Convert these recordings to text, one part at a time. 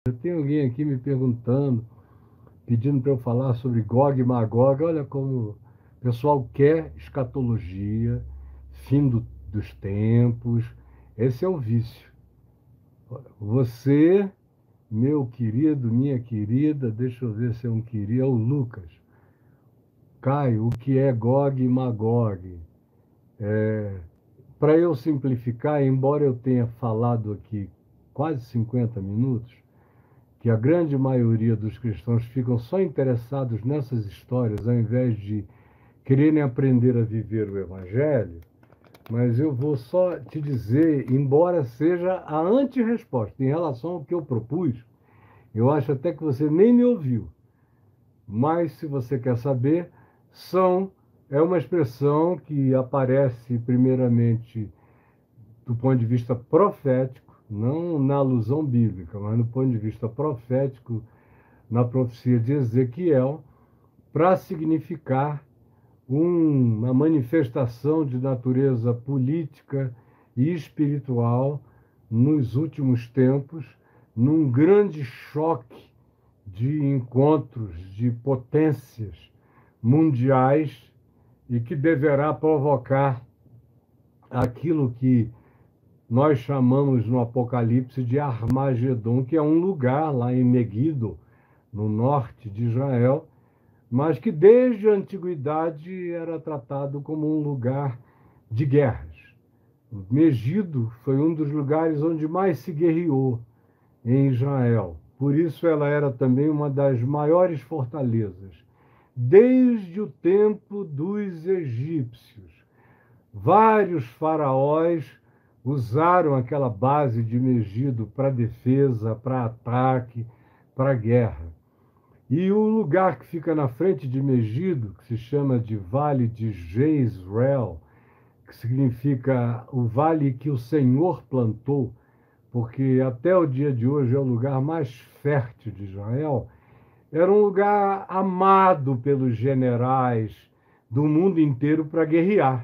Tem alguém aqui me perguntando, pedindo para eu falar sobre Gog e Magog. Olha como o pessoal quer escatologia, fim dos tempos. Esse é o vício. Você, meu querido, minha querida, deixa eu ver se é um querido, é o Lucas. Caio, o que é Gog e Magog? Para eu simplificar, embora eu tenha falado aqui quase 50 minutos, que a grande maioria dos cristãos ficam só interessados nessas histórias, ao invés de quererem aprender a viver o Evangelho, mas eu vou só te dizer, embora seja a anti-resposta em relação ao que eu propus, eu acho até que você nem me ouviu, mas se você quer saber, é uma expressão que aparece primeiramente do ponto de vista profético, não na alusão bíblica, mas do ponto de vista profético, na profecia de Ezequiel, para significar uma manifestação de natureza política e espiritual nos últimos tempos, num grande choque de encontros de potências mundiais e que deverá provocar aquilo que nós chamamos no Apocalipse de Armagedon, que é um lugar lá em Meguido, no norte de Israel, mas que desde a antiguidade era tratado como um lugar de guerras. Megido foi um dos lugares onde mais se guerreou em Israel. Por isso ela era também uma das maiores fortalezas. Desde o tempo dos egípcios, vários faraós usaram aquela base de Megido para defesa, para ataque, para guerra. E o lugar que fica na frente de Megido, que se chama de Vale de Jezreel, que significa o vale que o Senhor plantou, porque até o dia de hoje é o lugar mais fértil de Israel, era um lugar amado pelos generais do mundo inteiro para guerrear.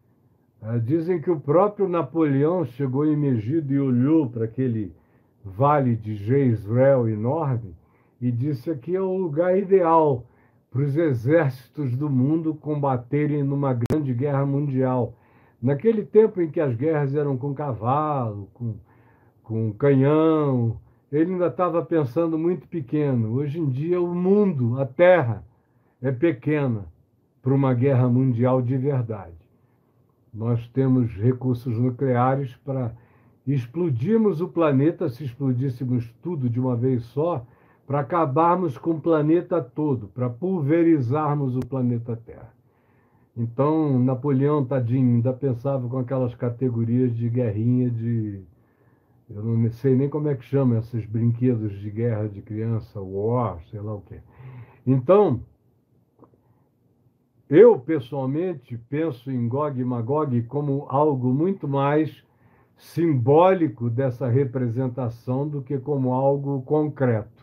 Dizem que o próprio Napoleão chegou em Megido e olhou para aquele vale de Jezreel enorme e disse: aqui é o lugar ideal para os exércitos do mundo combaterem numa grande guerra mundial. Naquele tempo em que as guerras eram com cavalo, com canhão, ele ainda estava pensando muito pequeno. Hoje em dia, o mundo, a Terra, é pequena para uma guerra mundial de verdade. Nós temos recursos nucleares para explodirmos o planeta, se explodíssemos tudo de uma vez só, para acabarmos com o planeta todo, para pulverizarmos o planeta Terra. Então, Napoleão, tadinho, ainda pensava com aquelas categorias de guerrinha de. Eu não sei nem como é que chama esses brinquedos de guerra de criança, war, sei lá o quê. Então, eu, pessoalmente, penso em Gog e Magog como algo muito mais simbólico dessa representação do que como algo concreto.